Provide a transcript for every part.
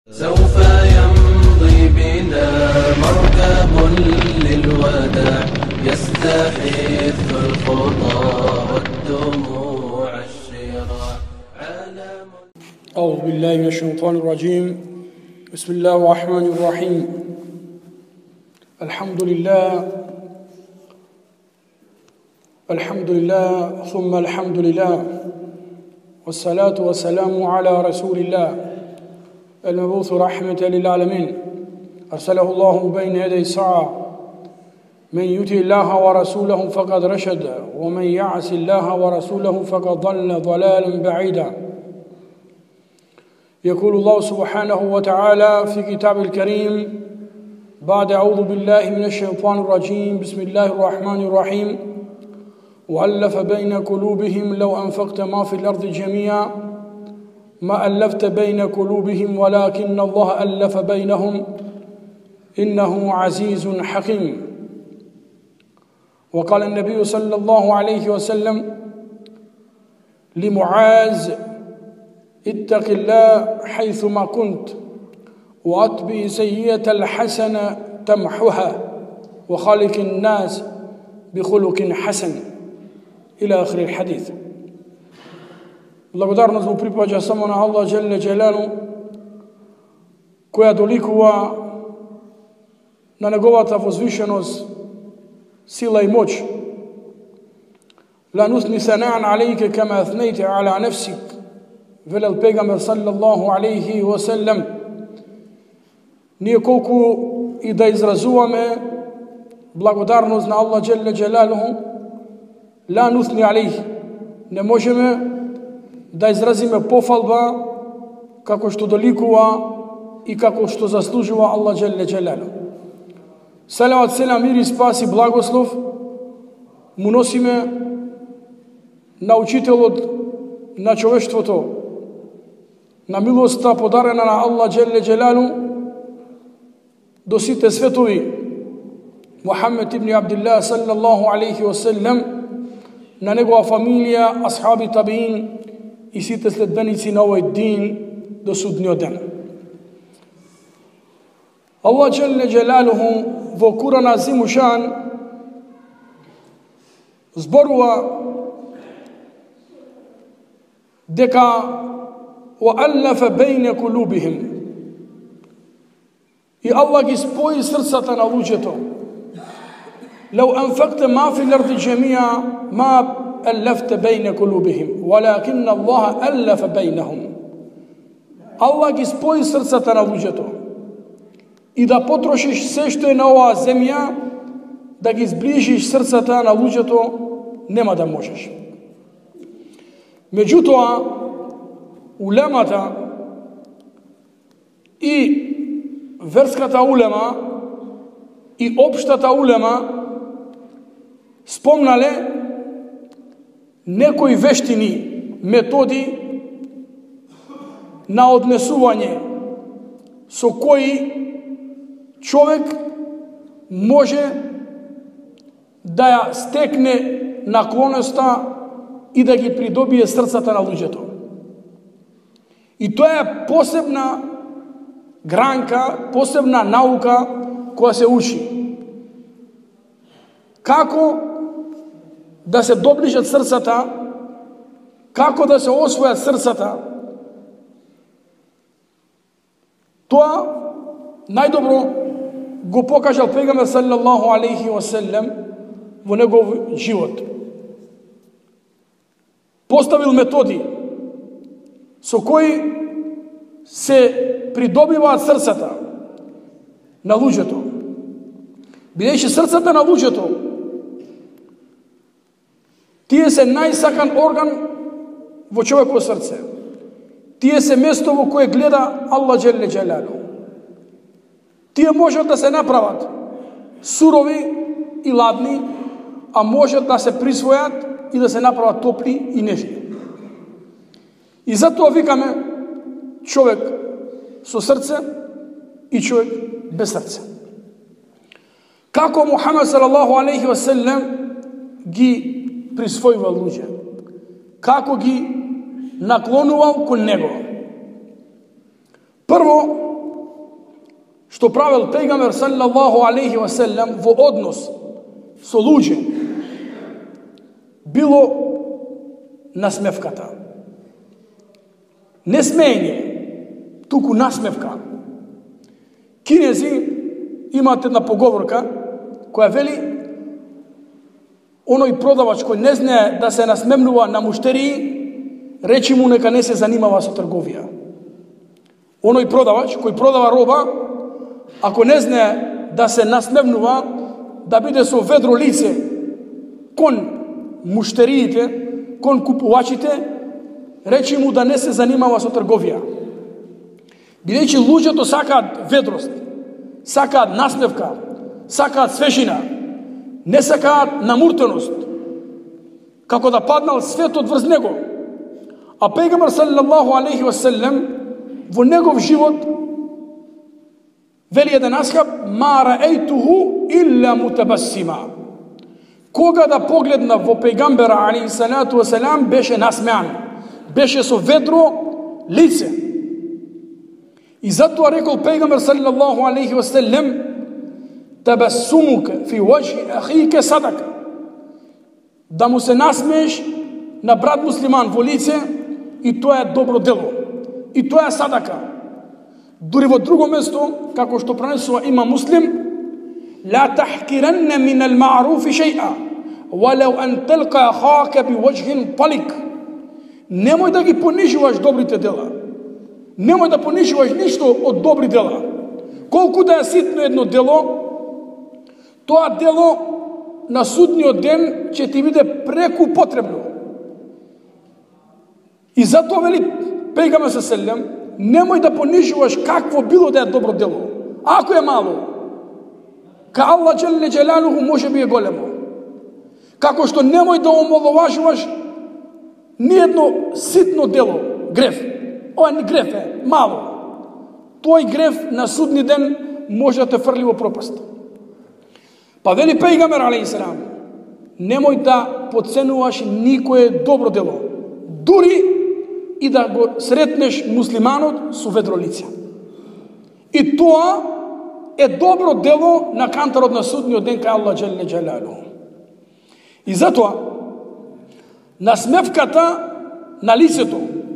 سوف يمضي بنا مركب للوداع يستحث الخطى والدموع الشراع. أعوذ بالله من الشيطان الرجيم. بسم الله الرحمن الرحيم. الحمد لله ثم الحمد لله والصلاة والسلام على رسول الله المبعوث رحمة للعالمين أرسله الله بين يدي الساعة. من يطع الله ورسوله فقد رشد ومن يعص الله ورسوله فقد ضل ضلالا بعيدا. يقول الله سبحانه وتعالى في كتاب الكريم بعد أعوذ بالله من الشيطان الرجيم. بسم الله الرحمن الرحيم. وألف بين قلوبهم لو أنفقت ما في الأرض جميعا ما ألفت بين قلوبهم ولكن الله ألف بينهم إنه عزيز حكيم. وقال النبي صلى الله عليه وسلم لمعاذ اتق الله حيثما كنت وأتبع سيئة الحسنة تمحها وخالق الناس بخلق حسن إلى آخر الحديث. Благодарност му припаѓа само на Аллах Джелле Джелану, која доликува на неговата возвишеност, сила и моќ. Ла нусни санаан алейке кама аthнейте ала нефсик, велел пегамбер саллаллаху алейхи ва саллам. Ние колку и да изразуваме благодарност на Аллах Джелле Джелалуху, ла нусни алейхи, не можеме да изразиме пофалба како што доликува и како што заслужува Аллах Джелле Джелалу. Салават, селам, мир и спас и благослов му носиме на учителот на човештвото, на милоста подарена на Аллах Джелле Джелалу до сите светови, Мухаммед ибн Абдилlah саллаллаху алейхи ва саллам, на негова фамилија, асхаби табиин и сите следбеници на овој дин до судниот ден. Аллах Джелле Джелалуху во Куран Азим Ушан зборува дека وَأَلَّفَ بَيْنَ قُلُوبِهِمْ, и Аллах ги спои срцата на луѓето. لو أنفقت ما في الأرض جميعا ما ألفت بين قلوبهم ولكن الله ألف بينهم. Allah ги спои срцата на луѓето. И да потрошиш се што е на оваа земја, да ги зближиш срцата на луѓето, нема да можеш. Меѓутоа, улемата и верската улема и општата улема спомнале некои вештини, методи на однесување со кои човек може да ја стекне наклонеста и да ги придобие срцата на луѓето. И тоа е посебна гранка, посебна наука која се учи. Како да се доближат срцата, како да се освојат срцата. Тоа најдобро го покажал пегамбер саллаллаху алейхи ва саллам во негов живот. Поставил методи со кои се придобиваат срцата на луѓето. Бидејќи срцата на луѓето, тие се најсакан орган во човеково срце. Тие се место во кое гледа Аллах Джелле Джелалу. Тие можат да се направат сурови и ладни, а можат да се присвојат и да се направат топли и нежни. И затоа викаме човек со срце и човек без срце. Како Мухамед салаллаху алейхи ва саллам ги присвојувал луѓе, како ги наклонувал кон него. Прво, što pravil pejgamber sallallahu alaihi wasallam vo odnos со луѓе било насмевката. Не смење, туку насмевка. Кинези имаат една поговорка која вели оној продавач кој не знае да се насмевнува на муштерии, речи му нека не се занимава со трговија. Оној продавач кој продава роба, ако не знае да се насмевнува, да биде со ведро лице кон муштериите, кон купувачите, речи му да не се занимава со трговија. Бидејќи луѓето сакаат ведрост, сакаат насмевка, сакаат свежина, не сакаат намуртеност, како да паднал светот врз него. А пејгамбер саллаллаху алейхи васеллем во негов живот вели еден асхаб: ма раейтуху илля мутабассима. Кога да погледна во пејгамбера алейхи салату васелам, беше насмеан, беше со ведро лице. И затоа рекол пејгамбер саллаллаху алейхи васеллем: табассумука фи ваджхи ахика садака. Да му се насмееш на брат муслиман во лице, и тоа е добро дело, и тоа е садака. Дури во друго место, како што пренесува има Муслим: ла тахкиранна мин ал-ма'руфи шеј'a валау ан телка ахака би ваджхин талик. Немој да ги понижуваш добрите дела. Немој да понижуваш ништо од добри дела. Колку да е ситно едно дело, тоа дело на судниот ден ќе ти биде преку потребно. И затоа вели пејгамбер саллаллаху, немој да понижуваш какво било да е добро дело. Ако е мало, ка Аллах джелле джелалуху може би е големо. Како што немој да омаловажуваш ниедно ситно дело, греф. Ова не греф е, мало. Тој греф на судни ден може да те фрли во пропаст. Па вели пејгамбер алейхиссалам: немој да подценуваш никое добро дело, дури и да го сретнеш муслиманот со ведро лице. И тоа е добро дело на кантарот на судниот ден кај Аллах джелле джелалуху. И затоа насмевката на лицето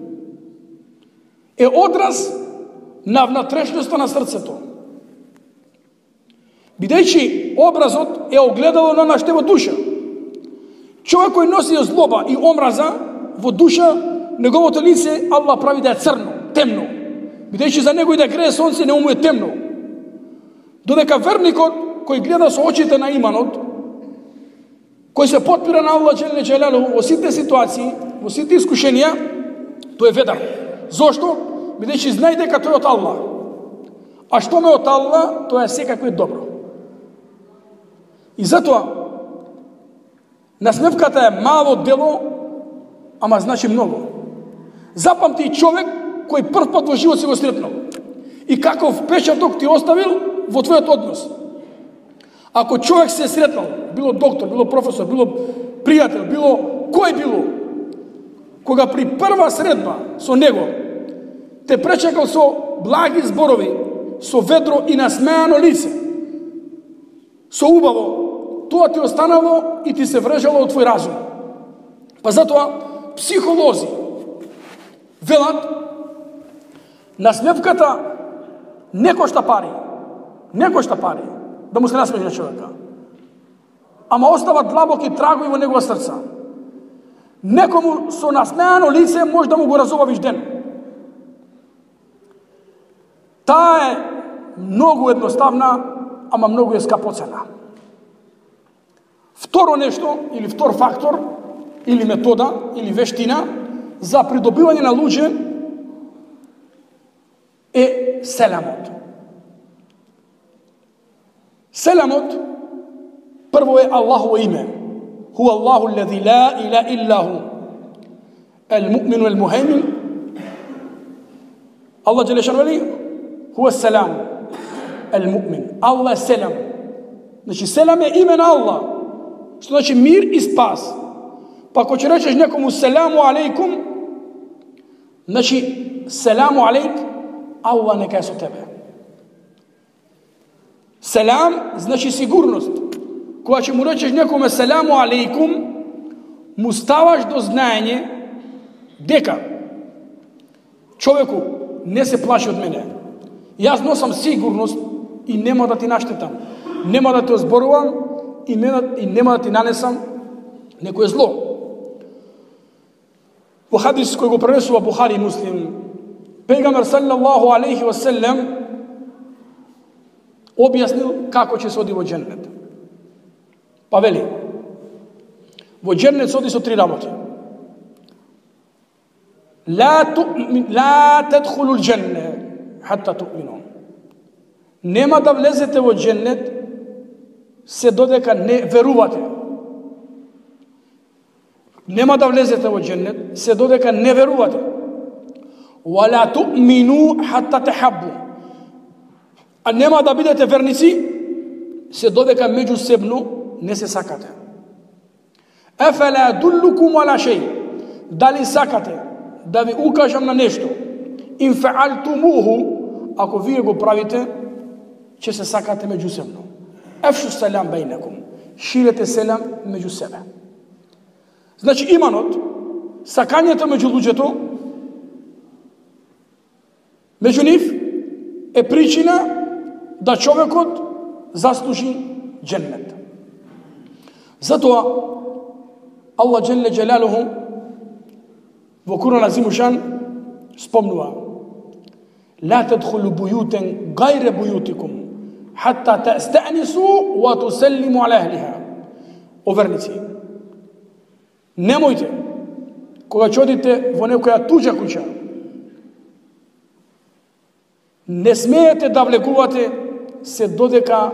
е одраз на внатрешноста на срцето. Бидејќи образот е огледало на нашата во душа. Човек кој носи злоба и омраза во душа, неговото лице Аллах прави да е црно, темно. Бидејќи за него и да грее сонце, не му е темно. Додека верникот кој гледа со очите на иманот, кој се потпира на Аллах джелле джелалуху во сите ситуации, во сите искушенија, тој е ведар. Зошто? Бидејќи знае дека тој е од Аллах. А што ме од Аллах, тоа е секако и добро. И затоа насмевката е мало дело, ама значи многу. Запамти човек кој прв пат во живот си го сретнал и каков печаток ти оставил во твојот однос. Ако човек се сретнал, било доктор, било професор, било пријател, било кој било, кога при прва средба со него те пречекал со благи зборови, со ведро и насмеано лице, со убаво, тоа ти останало и ти се врежало од твој разум. Па затоа психолози велат: насмевката не кошта пари. Не кошта пари да му се насмееш на човека, ама остава длабоки трагови во негова срца. Некому со насмеано лице може да му го разобавиш ден. Таа е многу едноставна, ама многу е скапоцена. Второ нешто, или втор фактор, или метода, или вештина за придобивање на луѓе е селамот. Селамот прво е Аллахово име. Хуа Аллаху аллази ла илаха илля ху. Ал-муъмину ал-мухеймин. Аллах джелле шану вели: хуа селам. Ал-муъмин. Аллах е селам. Значи селам е име на Аллах, што значи мир и спас. Па ако ќе речеш некому селаму алейкум, значи селаму алейк, Аллах нека е со тебе. Selam znači sigurnost. Kога ќе му речеш некоме селаму алейкум, му ставаш до знаење дека човеку не се плаши од мене. Јас носам сигурност и нема да ти наштетам. Нема да те озборувам и нема да ти нанесам некое зло. Во хадис кој го пренесува Бухари и Муслим, пегамбер саллаллаху алейхи ва селем објаснил како ќе се оди во џеннет. Па вели, во џеннет се оди со 3 работи. Ла тадхулу џенне хатта ту'мину. Нема да влезете во џеннет се додека не верувате. Нема да влезете во џеннет се додека не верувате. Вала ту'мину хатта тахаббу. А нема да бидете верници се додека меѓусебно не се сакате. Афала адуллукум ала шеј. Дали сакате да ви укажам на нешто? Ин фаалтумуху, ако вие го правите, ќе се сакате меѓусебно. Афшу салам бајнакум. Ширете селам меѓу себе. Значи иманот, сакањето меѓу луѓето, меѓу нив е причина да човекот заслужи џеннет. Затоа Аллах Джелле Джелалуху во Куран Азимушан спомнува: لا تدخلوا بيوتا غير بيوتكم حتى تستأنسوا وتسلموا على أهلها. О верници, немојте кога ќе одите во некоја туѓа куќа, не смеете да влегувате се додека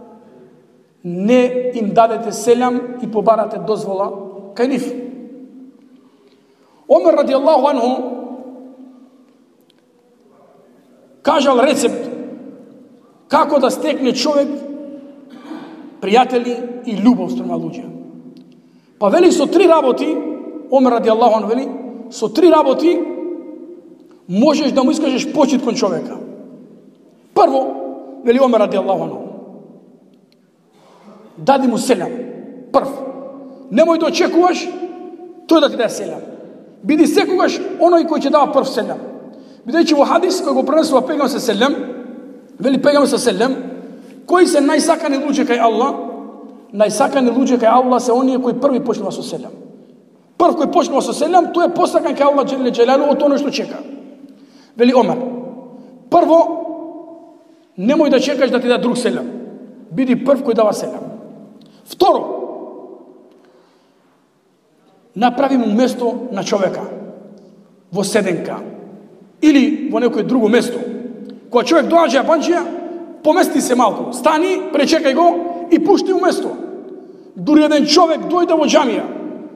не им дадете селам и побарате дозвола кај нив. Омер радијаллаху анху кажал рецепт како да стекне човек пријатели и љубов спрема луѓе. Па вели со 3 работи, Омер радијаллаху анху вели, со 3 работи можеш да му искажеш почит кон човека. Прво, вели Омер радијаллаху анху, дади му селам. Прв. Немој да очекуваш тој да ти даде селам. Биди секогаш оној кој ќе дава прв селам. Бидејќи во хадис кој го пренесува пегамбер се селем, вели пегамбер се селем, кои се најсакани луѓе кај Аллах? Најсакани луѓе кај Аллах се оние кои први почнува со селем. Прв кој почнува со селем, тој е посакан кај Аллах Джелле Джелалу од оној што чека. Вели Омер, прво, немој да чекаш да ти даде друг селем. Биди прв кој дава селем. Второ, направи му место на човека во седенка или во некој друго место. Кога човек доаѓа банџија, помести се малку, стани, пречекај го и пушти му место. Дури еден човек дојде во џамија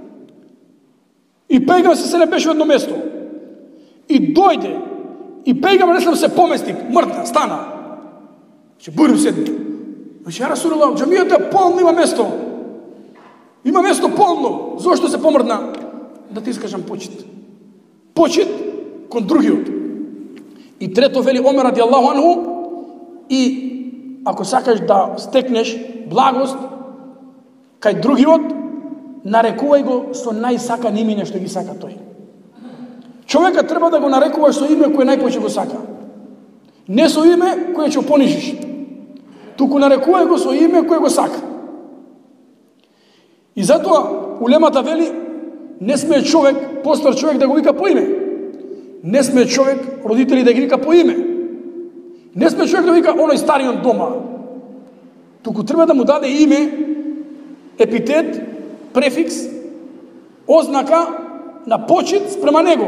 и пегамбер се не беше во едно место. И дојде и пегамбер не се помести, мртна, стана. Че бурим седни. Значи, ја Расулуллах, џамијата е полно, има место. Има место полно. Зошто се помрдна? Да ти искажам почит. Почит кон другиот. И трето вели Омер радијаллаху анху, и ако сакаш да стекнеш благост кај другиот, нарекувај го со најсакан име што ги сака тој. Човекот треба да го нарекуваш со име кое најпоќе го сака. Не со име кое ќе понижиш. Туку нарекувај го со име кое го сака. И затоа улемата вели, не смее човек, постар човек да го вика по име. Не смее човек, родители да ги вика по име. Не смее човек да вика оној стариот дома. Туку треба да му даде име, епитет, префикс, ознака на почит спрема него.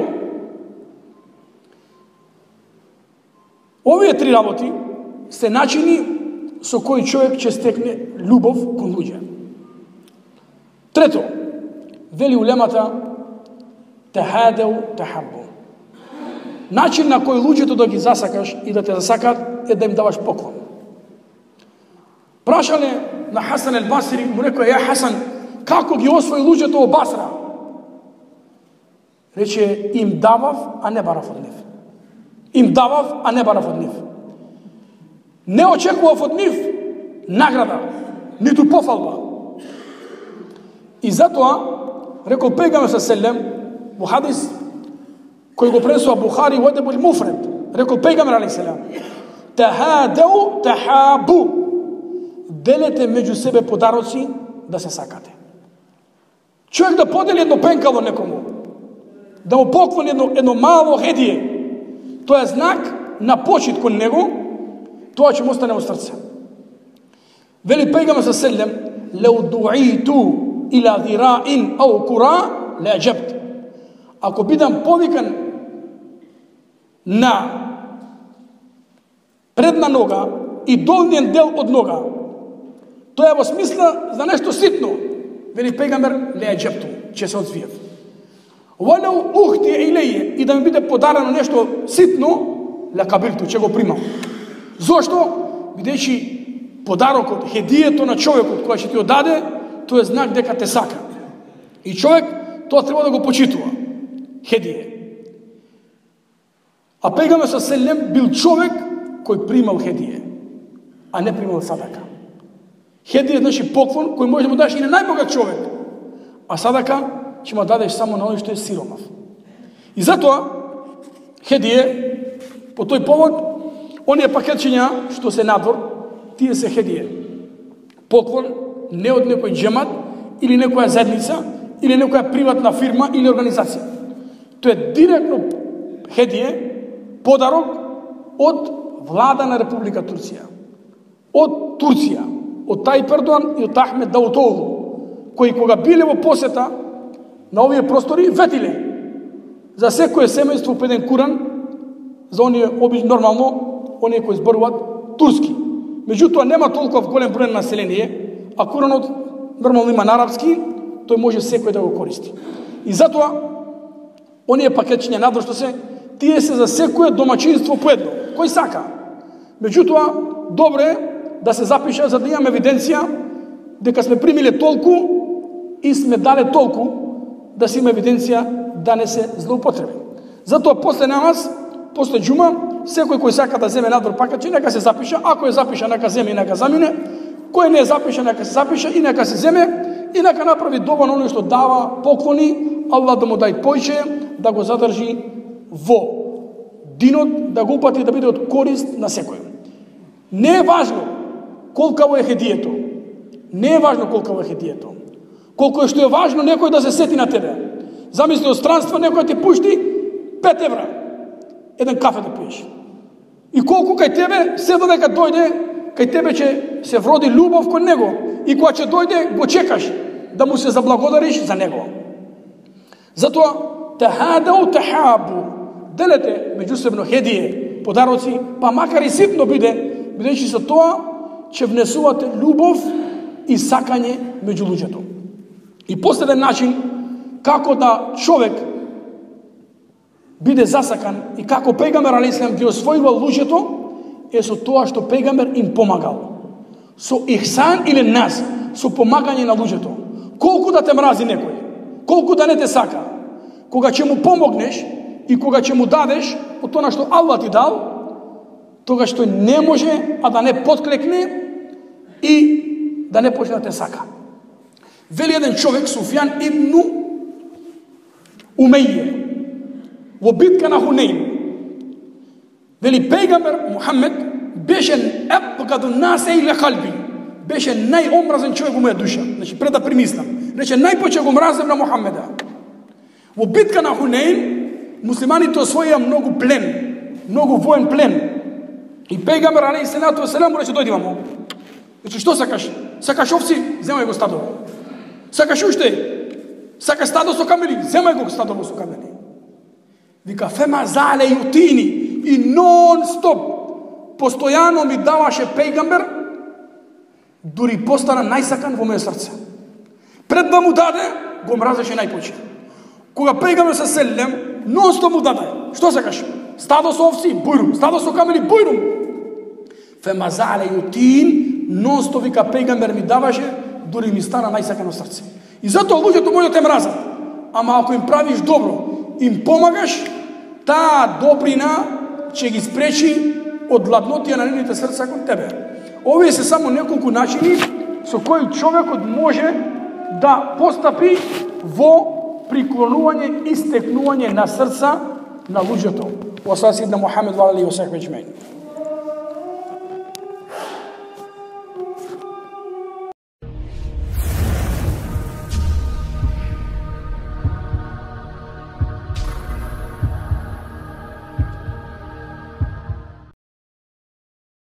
Овие 3 работи се начини со кои човек ќе стекне љубов кон луѓе. Трето, вели улемата, тахадеу тахаббу. Начин на кој луѓето да ги засакаш и да те засакат е да им даваш поклон. Прашале на Хасан ел Басри, му рекоа: ја Хасан, како ги освои луѓето во Басра? Рече: им давав, а не барав од нив. Им давав, а не барав од нив. Не очекував од нив награда, ниту пофалба. И затоа рекол пегамбер селем во хадис кој го пренесува Бухари во Едебул Муфред, рекол пегамбер алейхи селам: "Тахадау тахабу", делете меѓу себе подароци да се сакате. Човек да подели едно пенкало некому, да му поклони едно мало хедие, тоа е знак на почит кон него, тоа ќе му остане во срце. Вели пегамбер селем: "Лау дуиту ила дираин ау кура ла аджабт", ако бидам повикан на предна нога и долниот дел од нога, тоа е во смисла за нешто ситно, вели пегамбер, ла аджабту, ќе се одзвиев. Валау ухти илеје, и да ми биде подарено нешто ситно, ла кабилту, ќе го примам. Зошто? Бидејќи подарокот, хедието на човекот кој ќе ти одаде, тоа е знак дека те сака. И човек тоа треба да го почитува. Хедие. А пегамбер селем бил човек кој примал хедие, а не примал садака. Хедие значи поклон кој може да му дадеш и на најбогат човек, а садака ќе му дадеш само на оној што е сиромав. И затоа хедие, по тој повод, оние пакетчиња што се надвор, тие се хедие. Поклон не од некој џемат или некоја заедница или некоја приватна фирма или организација. Тоа е директно хедие, подарок од влада на Република Турција. Од Турција, од Тајип Ердоан и од Ахмед Давутоглу, кои кога биле во посета на овие простори, ветиле за секое семејство по еден Куран, за оние нормално, оние кои зборуваат турски. Меѓутоа нема толкова голем број на население, а Куранот нормално има на арапски, тој може секој да го користи. И затоа оние пакетчиња надвор што се, тие се за секое домаќинство по едно, кој сака. Меѓутоа, добре да се запише за да имаме евиденција дека сме примиле толку и сме дале толку, да се има евиденција да не се злоупотреби. Затоа после намаз, после џума, секој кој сака да земе надвор пакетче, нека се запише, ако е запиша, нека земе и нека замине, кој не е запиша, нека се запише и нека се земе и нека направи доба на оној што дава поклони, Аллах да му дај појче, да го задржи во динот, да го упати да биде од корист на секој. Не е важно колкаво е хедието. Не е важно колкаво е хедието. Колко е што е важно некој да се сети на тебе. Замисли од странство некој ти пушти 5 евра. Еден кафе да пиеш. И колку кај тебе, се додека дојде, кај тебе ќе се вроди љубов кон него. И кога ќе дојде, го чекаш да му се заблагодариш за него. Затоа, тахадау тахабу, делете меѓусебно хедие, подароци, па макар и ситно биде, бидејќи со тоа ќе внесувате љубов и сакање меѓу луѓето. И последен начин како да човек биде засакан и како пегамбер алейхиссалам ги освојувал луѓето е со тоа што пегамбер им помагал. Со ихсан или нас, со помагање на луѓето. Колку да те мрази некој, колку да не те сака, кога ќе му помогнеш и кога ќе му дадеш од тоа што Аллах ти дал, тогаш тој не може а да не подклекне и да не почне да те сака. Вели еден човек, Суфјан ибн Умеје, во битка на Хунейн, вели пегамбер Мухамед беше ебгаду насе или калби, беше најомразен човек во моја душа. Значи, пред да примислам, рече најпоче го мразам на Мухамеда. Во битка на Хунейн, муслиманите освоија многу плен, многу воен плен. И пегамбер алейхиссалату вассалам рече дојди мамо. Значи, што сакаш? Сакаш овци? Земај го стадо. Сакаш уште? Сакаш стадо со камели? Земај го стадо со камели. Вика, фема зале јутини. И нон-стоп, постојано ми даваше пегамбер, дури постана најсакан во моје срце. Пред да му даде, го мразеше најпоче. Кога пегамбер се селем, нон-стоп му даде. Што сакаш? Стадо со овци? Бујрум. Стадо со камели? Бујрум. Фема зале јутин, нон-стоп вика пегамбер ми даваше, дури ми стана најсакано срце. И затоа луѓето може да те мразат. Ама ако им правиш добро, им помагаш, таа добрина ќе ги спречи од ладнотија на нивните срца кон тебе. Ови се само неколку начини со кои човекот може да постапи во приклонување и стекнување на срца на луѓето. Wa sallallahu Muhammad wa alihi wa sahbihi ajma'in.